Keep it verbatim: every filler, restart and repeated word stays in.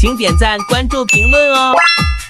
请点赞、关注、评论哦。